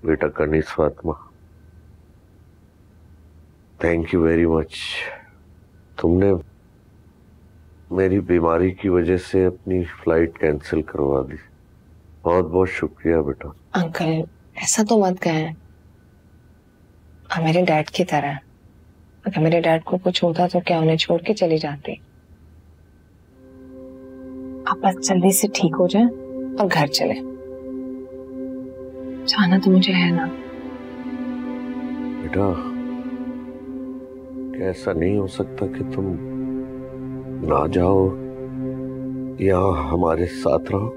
बेटा Kaneez Fatima, thank you very much. तुमने मेरी बीमारी की वजह से अपनी फ्लाइट कैंसिल करवा दी। बहुत बहुत शुक्रिया बेटा। अंकल ऐसा तो मत कहें, आप मेरे डैड की तरह हैं। अगर मेरे डैड को कुछ होता तो क्या उन्हें छोड़ के चली जाती? आप बस जल्दी से ठीक हो जाए और घर चले। जाना तो मुझे है ना। बेटा क्या ऐसा नहीं हो सकता कि तुम ना जाओ, यहाँ हमारे साथ रहो?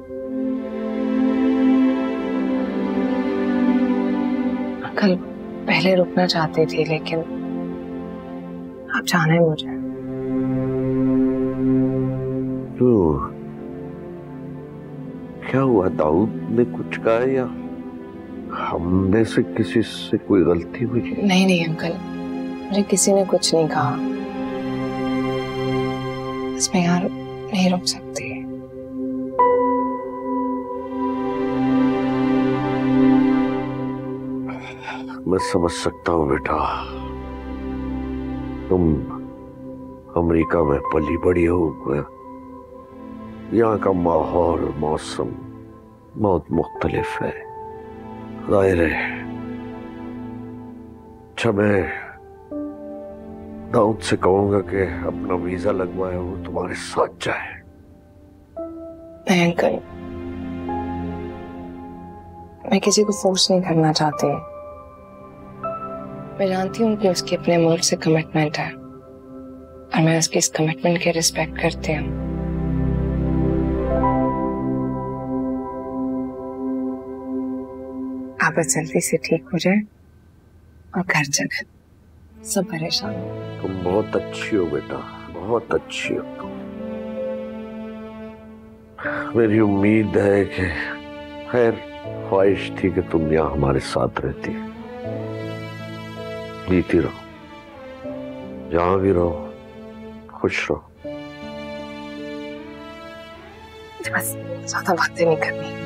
अंकल पहले रुकना चाहती थी लेकिन अब जाना है मुझे। क्यों, क्या हुआ? दाऊद ने कुछ कहा या हम में से किसी से कोई गलती हुई? नहीं नहीं अंकल, मुझे किसी ने कुछ नहीं कहा। बस मैं यार नहीं रुक सकती। मैं समझ सकता हूँ बेटा, तुम अमेरिका में पली बड़ी हो, यहाँ का माहौल मौसम बहुत मुख्तलिफ है। जाहिर है। अच्छा, मैं दाऊद से कहूंगा कि अपना वीजा लगवाया वो तुम्हारे साथ जाए। नहीं अंकल, मैं किसी को फोर्स नहीं करना चाहती। मैं जानती हूँ कि उसकी अपने मुल्क से कमिटमेंट है और मैं उसकी इस कमिटमेंट की रिस्पेक्ट करती हूँ। आप बस जल्दी से ठीक हो जाए और घर चले। सब परेशान हो। तुम बहुत अच्छी हो बेटा, बहुत अच्छी हो तुम। मेरी उम्मीद है कि, खैर ख्वाहिश थी कि तुम यहाँ हमारे साथ रहती। जीती रहो, जहां भी रहो खुश रहो। बस ज्यादा बातें नहीं करनी।